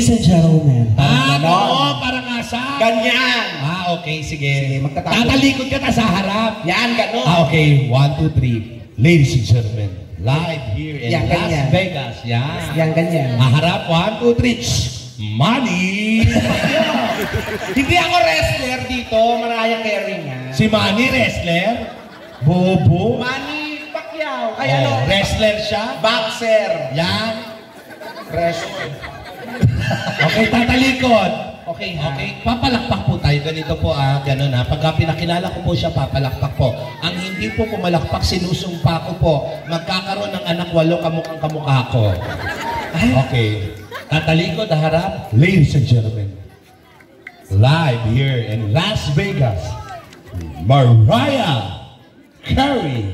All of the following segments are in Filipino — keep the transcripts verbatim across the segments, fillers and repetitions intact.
Ladies and gentlemen. Ah, oo, parang asa. Ganyan. Ah, okay, sige. Sige, magtatapos. Tatalikod ka na sa harap. Yan, gano'n. Ah, okay. One, two, three. Ladies and gentlemen, live here in Yan, Las ganyan. Vegas. Yan. Yan, ganyan. Ah, harap. One, two, three. Manny! Hindi ako wrestler dito. Mariah Carey nga. Si Manny, wrestler? Bobo? Manny Pacquiao. Ay, Oh, ano? wrestler siya? Boxer. Yan. Wrestler. Okay, tatalikod. Okay, ha? Okay, papalakpak po tayo. Ganito po, ah, gano'n ha. Pagka pinakilala ko po siya, papalakpak po. Ang hindi po pumalakpak, sinusumpa ko po. Magkakaroon ng anak walo kamukhang kamukha ko. Okay. Tatalikod, harap. Ladies and gentlemen, live here in Las Vegas, Mariah Carey.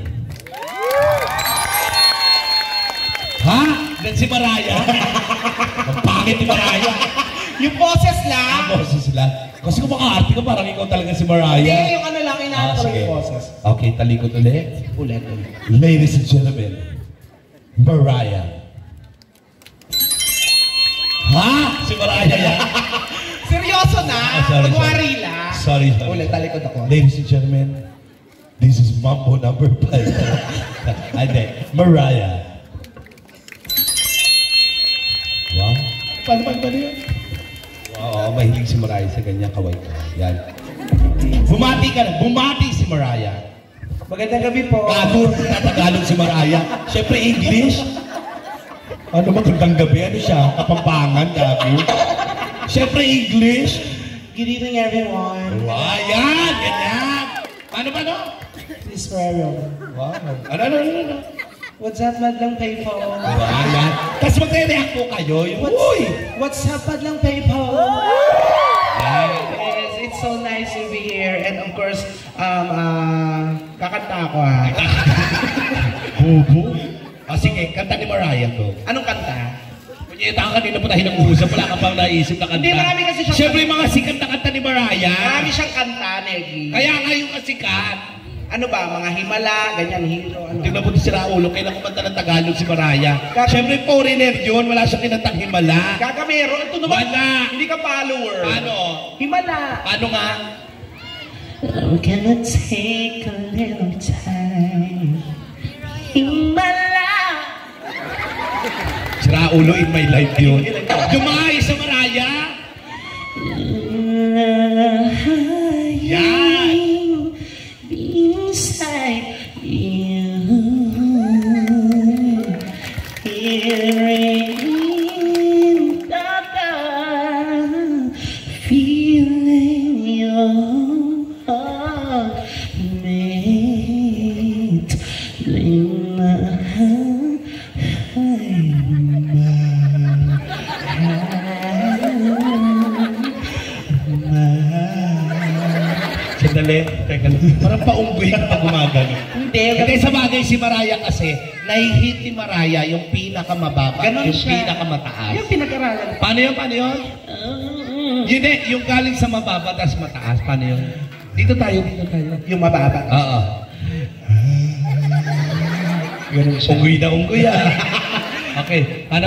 Ha? Gan si Mariah? Ang pangit ni Mariah. Yung boses lang. Ang boses lang. Kasi kung maka-arte ka, parang ikaw talaga si Mariah. Hindi, yung ano lang, Ah, inaanap ko sige. yung boses. Okay, talikod ulit. Ulit, ulit. Ladies and gentlemen, Mariah. Ha? Si Mariah yan? Seryoso na. Ah, sorry, Magwari sorry. lang. Sorry, sorry. Ulit, talikod ako. Ladies and gentlemen, this is Mambo number five. Ade, Mariah. Wow. Paano ba ba yun? Oo, mahilig si Mariah sa ganyan kaway ka. Yan. Bumati ka na. Bumati si Mariah. Magandang gabi po. Gago, tatagalog si Mariah. Siyempre, English. Ano magandang gabi? Ano siya? Kapampangan, gago. Siyempre, English. Good evening, everyone. Wow, yan, ganyan. Ano ba, no? This is Mario. Wow. Ano, ano, ano, ano? What's up, madlang PayPal? Wow, yan. Tapos magre-react po kayo. Yung, What's, uy! what's up, madlang PayPal? Yan. Yes, it's so nice to be here. And of course, um, uh, kakanta ako ha. Bobo. Ah, sige, kanta ni Mariah to. Anong kanta? Kunyeta ka kanina pa tayo nag-uusap, wala ka pang naisip na kanta. Hindi, marami kasi siyang Siyempre, yung mga sikat na kanta ni Mariah. Marami siyang kanta, Negi. Kaya nga yung kasikat. Ano ba, mga himala, ganyan, hero, ano? Tingnan mo din si Raulo, kailan kumanta ng Tagalog si Mariah. Gag- Siyempre, foreigner yun, wala siyang kinantang himala. Gagamero, ito naman. Wala. Hindi ka follower. Paano? Himala. Paano nga? I'm gonna take a little time. Himala. Si Raulo in my life yun. Gumay sa Mariah. Yan. Inside you, hearing the dark, feeling your heartbeat, in my Sandali, teka lang. Parang paunggoy ka pa gumagano. Hindi. Hindi, sa bagay si Mariah kasi, nahihit ni Mariah yung pinakamababa, Ganon yung siya. pinakamataas. Yung pinag-aralan. Paano yun? Paano yun? Yun eh, yung galing sa mababa, tas mataas. Paano yun? Dito tayo, dito tayo. Yung mababa. Oo. Ganun siya. Unggoy na unggoy ah. Okay, ano?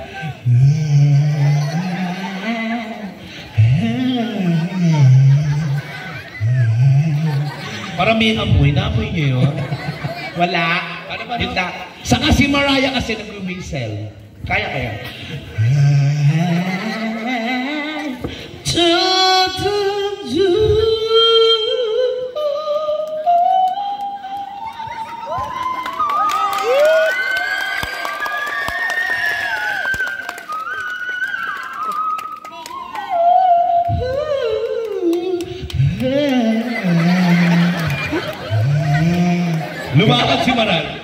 Parang may amoy. Naamoy niyo yun? Wala. Ano ba? Yun na. Saka si Mariah kasi nag-whistle. Kaya kaya. Lumakad si Mariah.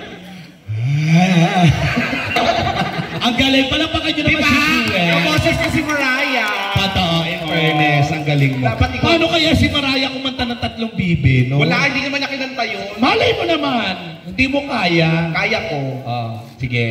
Ang galing. Palakpakan nyo naman Diba? si Jewel. Ang boses ko si Mariah. Totoo, in fairness, ang galing mo. Dapat ikaw- Paano kaya si Mariah kumanta ng tatlong bibi, no? Wala, hindi naman niya kinanta yun. Malay mo naman. Hindi mo kaya. Kaya ko. Oh, sige.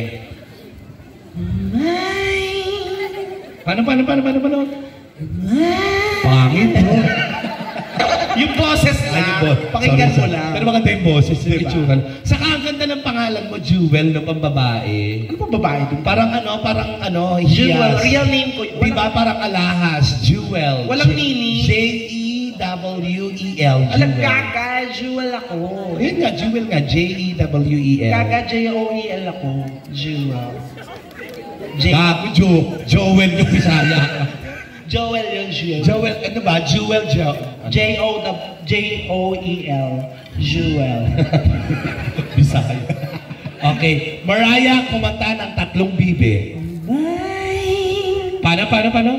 Paano, paano, paano, paano, paano? Pangit, no? Yung boses Ay, yung lang. bo- Pakinggan sorry, mo sorry. lang. Pero maganda yung boses, yung Diba? itsura. Saka ang ganda ganda ng pangalan mo, Jewel, no, pambabae. Ano pa babae dun? Parang ano, parang ano, Jewel, hiyas. real name ko. Di ba parang alahas, Jewel. Walang J- nini. J E W E L. Alam, Jewel. Gaga, Jewel ako. Yun nga, Jewel nga, J E W E L. Gaga, J O E L ako. Jewel. J Gago, Jo, Joel yung Bisaya. Joel yung Jewel. Joel, ano ba? Jewel, Jo. J O J O E L. Jewel. Bisaya. Okay, Mariah kumanta ng tatlong bibe. Mine. Paano, paano, paano?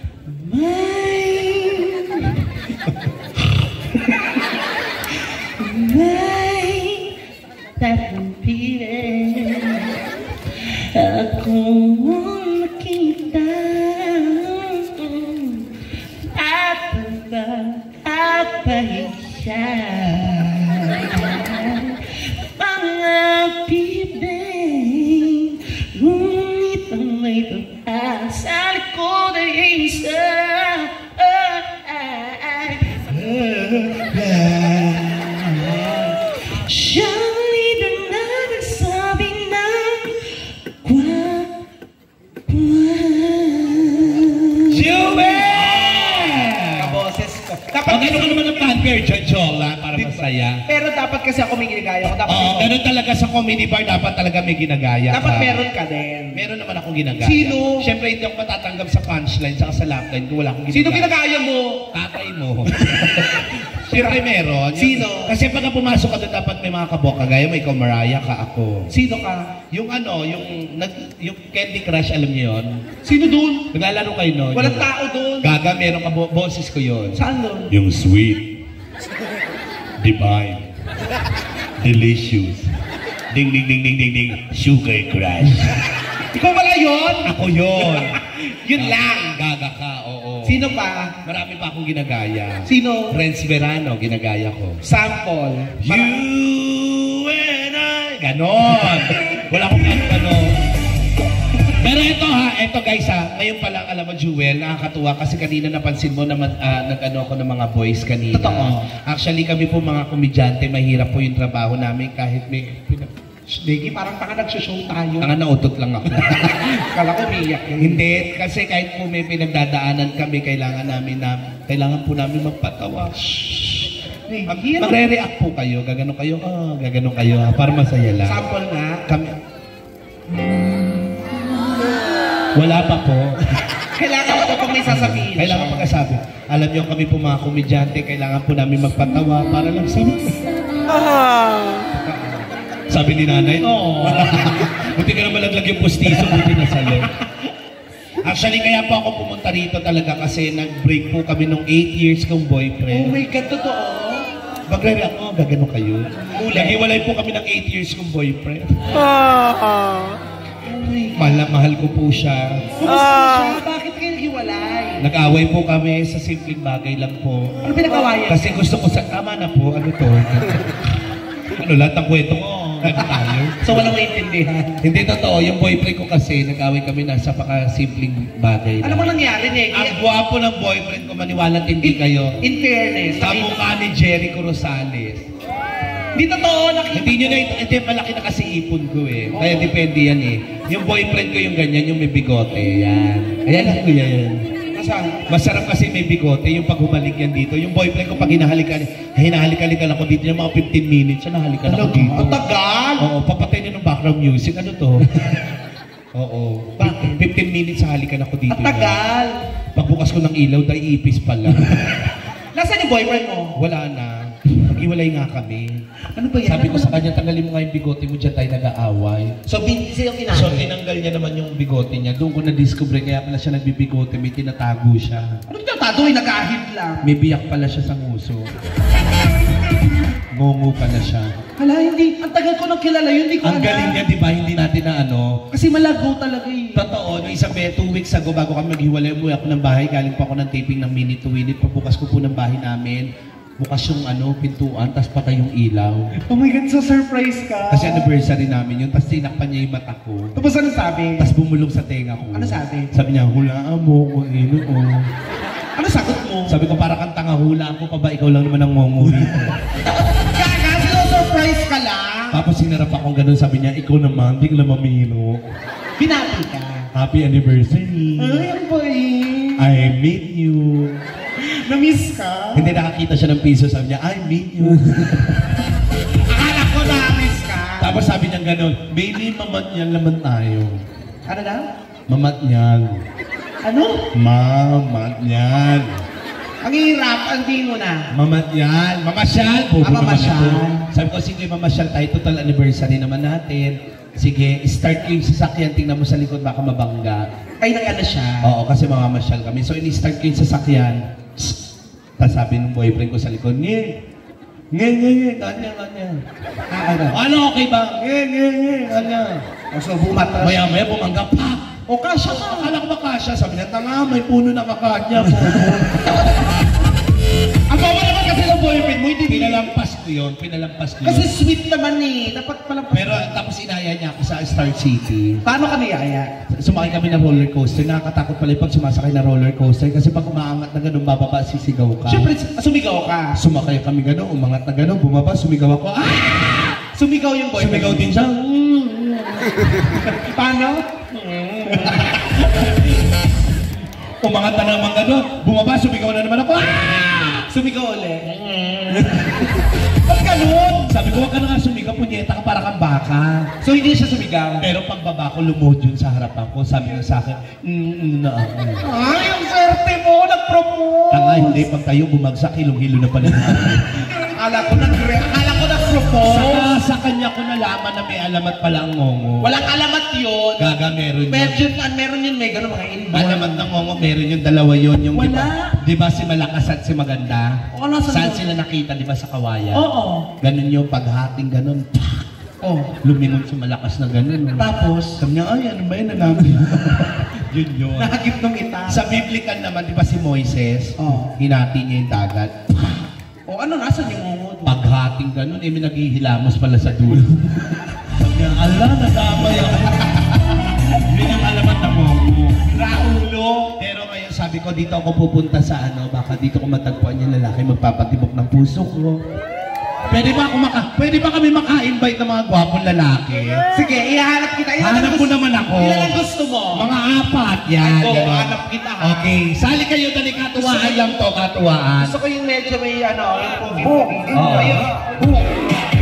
Mine. Mine. Tatlong bibe. Ako makita. At pagkakapahig siya. Mga bibig, ngunit ang may pagka sa likod ay isa. Siyang leader na nagsabi ng kwa-kwa. Jewel! Kaboses ko. Dapat ano ka naman ng fanfare, Jojola, para masaya. Pero dapat kasi ako may ginagaya ko. Dapat, Oo, ganun talaga sa comedy bar, dapat talaga may ginagaya dapat ka. meron ka din. Meron naman akong ginagaya. Sino? Siyempre, hindi ako matatanggap sa punchline, saka sa lapline kung wala akong ginagaya. Sino ginagaya mo? Tatay mo. Siyempre meron. Sino? Kasi pagka pumasok ka doon, dapat may mga kabok. Kagaya mo, ikaw Mariah ka, ako. Sino ka? Yung ano, yung, nag, yung Candy Crush, alam niyo yun? Sino dun? Naglalaro kayo nun? Walang Yung- tao dun. Gaga, meron ka, bo- boses ko yun. Saan dun? Yung sweet, divine, delicious, ding ding ding ding ding ding, sugar crush. Ikaw wala yun? Ako yun. Yun lang. Gaga ka, oo. Sino pa? Marami pa akong ginagaya. Sino? Renz Verano, ginagaya ko. Sample. You and I. Ganon. Wala akong ano. Pero ito ha, ito guys ha, ngayon pa lang alam mo Jewel, nakakatuwa kasi kanina napansin mo naman uh, nag-ano ako ng mga boys kanina. Totoo. Actually kami po mga komedyante, mahirap po yung trabaho namin kahit may... Digi, parang tanga nagsushow tayo. Tanga nautot lang ako. Kala ko umiyak yun. Hindi, kasi kahit po may pinagdadaanan kami, kailangan namin na, kailangan po namin magpatawa. Hey, Mag- hirap. Magre-react po kayo, gagano kayo, ah, gagano kayo, ha, para masaya lang. Sample nga. Kami... Wala pa po. Kailangan ko pag may sasabihin. Kailangan pagkasabi. Alam niyo kami po mga komedyante, kailangan po namin magpatawa para lang sa... Sabi ni nanay, oo. Buti ka naman naglag yung pustiso, buti na sa'yo. Actually, kaya po ako pumunta rito talaga kasi nag-break po kami nung eight years kong Oh boyfriend. my God, totoo. Magre-react ako, gagano kayo. Naghiwalay po kami ng eight years kong boyfriend. Mahal na mahal ko po siya. Kumusta siya? Bakit kayo naghiwalay? Nag-away po kami sa simpleng bagay lang po. Ano pinag-awayan? Kasi gusto ko sa... Tama na po, ano to? Ano, lahat ng kwento mo, ganun tayo. So walang maintindihan. Hindi totoo, yung boyfriend ko kasi, nag-away kami na sa paka-simpleng bagay. Ano ba nangyari, Nick? Ang gwapo ng boyfriend ko, maniwalat hindi kayo. In fairness. Kamukha ni Jericho Rosales. Hindi totoo. Nakita Hindi nyo na, hindi malaki na kasi ipon ko eh. Kaya depende yan eh. Yung boyfriend ko yung ganyan, yung may bigote. Yan. Ayan lang ko yan. Nasaan? Masarap kasi may bigote, yung pag humalik yan dito. Yung boyfriend ko pag hinahalikan, hinahalik-halikan ako dito, yung mga fifteen minutes, siya nahalikan ako dito. Ang tagal. Oo, papatay niyo ng background music. Ano to? Oo. Bakit? fifteen minutes sa halikan ako dito. Ang tagal. Pagbukas ko ng ilaw, dahil ipis pala. Nasaan yung boyfriend mo? Wala na. Mag-iwalay nga kami. Ano ba yan? Sabi ko sa kanya, tanggalin mo nga yung bigote mo, dyan tayo nag-aaway. So, busy yung So, kinahal. tinanggal niya naman yung bigote niya. Doon ko na-discover, kaya pala siya nagbibigote, may tinatago siya. Ano tinatadoy? Nag-ahid lang. May biyak pala siya sa nguso. Ngongo pala siya. Hala, hindi. Ang tagal ko nang kilala yun. Hindi ko Ang galing niya, di ba? Hindi natin na ano. Kasi malagaw talaga eh. Totoo, nung isang be, two weeks ago, bago kami maghiwalay, umuwi ako ng bahay. Galing pa ako ng taping ng minute to minute. Pagbukas ko po ng bahay namin, bukas yung ano, pintuan, tapos patay yung ilaw. Oh my God, so surprise ka. Kasi anniversary namin yun, tapos tinakpan niya yung mata ko. Tapos ano sabi? Tapos bumulong sa tenga ko. Ano sabi? Sabi niya, hulaan mo kung ino o. Ano sagot mo? Sabi ko, para kang tanga, hulaan ko pa ba? Ikaw lang naman ang ngongo rito. Gaga, surprise ka lang. Tapos sinarap akong ganun, sabi niya, ikaw naman, di ka na mamino. Binati ka. Happy anniversary. Ay, ang boy. I meet you. Na-miss ka? Hindi nakakita siya ng piso, sabi niya, I meet you. Akala ko na-miss ka. Tapos sabi niya ganun, baby, mamatnyal naman tayo. Ano na? Mamatnyal. Ano? Mamatnyal. Ang hirap, ang di mo na. Mamasyal. Mamasyal. Bobo Ah, mamasyal. naman ako. Sabi ko, sige, mamasyal tayo. Total anniversary naman natin. Sige, start ko yung sasakyan. Tingnan mo sa likod, baka mabangga. Ay, nag-ano siya. Oo, kasi mamamasyal kami. So, ini-start ko yung sasakyan. Tapos sabi ng boyfriend ko sa likod, Nye, Nye, Nye, Nye, kanya, kanya. Ah, ano? Ano, okay ba? Nye, Nye, Nye, kanya. O, so, bumatas. Maya-maya, bumangga pa. O, kasya ka. Akala ko ba kasya? Sabi niya, tanga, may puno na kakanya. Ang bawa naman kasi ng boyfriend mo, hindi Pinalampas ko yun, pinalampas ko yun. Kasi sweet naman eh. Dapat palang... Pero tapos inaya niya ako sa Star City. Paano ka niyaya? Sumakay kami ng roller coaster. Nakakatakot pala yung pag sumasakay na roller coaster kasi pag umaangat na gano'n, bababa, sisigaw ka. Siyempre, sumigaw ka. Sumakay kami gano'n, umangat na gano'n, bumaba, sumigaw ako. Ah! Sumigaw yung boyfriend. Sumigaw din siya. Paano? Umangat na naman gano'n, bumaba, sumigaw na naman ako. Ah! Sumigaw ulit. Ba't ganun? Sabi ko, wag ka na nga sumigaw, punyeta ka para kang baka. So hindi siya sumigaw? Pero pagbaba ko, lumod yun sa harapan ko. Sabi niya sa akin, mm, na ako. Ay, ang swerte mo! Nag-propose! Tanga, hindi. Pag tayo bumagsak, hilong-hilo na pala natin. Akala ko nag- akala ko nag-propose. Saka sa kanya ko nalaman na may alamat pala ang ngongo. Walang alamat yun. Gaga, meron yun. Medyo, meron yun, may gano'n mga inborn. Alamat ng ngongo, meron yung dalawa yun. Yung, Wala. Di ba, di ba si Malakas at si Maganda? Oo, nasaan Saan doon? sila nakita, di ba, sa kawayan? Oo. Ganun yung paghating ganun. Oh. Lumingon si Malakas na ganun. Tapos? Sabi niya, ay, ano ba yun? Nanamin. Yun yun. Nahagip ng ita. Sa biblical naman, di ba si Moises? Oo. Hinati niya yung dagat. O ano, nasan yung ngungod? Paghating ganun, eh, may naghihilamos pala sa dulo. Sabi niya, ala, nadamay ako. Yun yung alamat na mo. Raulo. Pero ngayon sabi ko, dito ako pupunta sa ano, baka dito ko matagpuan yung lalaki magpapatibok ng puso ko. Pwede ba ako maka, pwede ba kami maka-invite ng mga gwapong lalaki? Sige, ihanap kita. Ilan Hanap ang ko gusto- naman ako. Ilan ang gusto mo? Mga apat, yan. Ay, go, ganon. hanap kita, ha? Okay, sali kayo, dali, katuwaan lang to, katuwaan. Gusto ko yung medyo may ano, yung pogi-pogi. Oo. Ayun.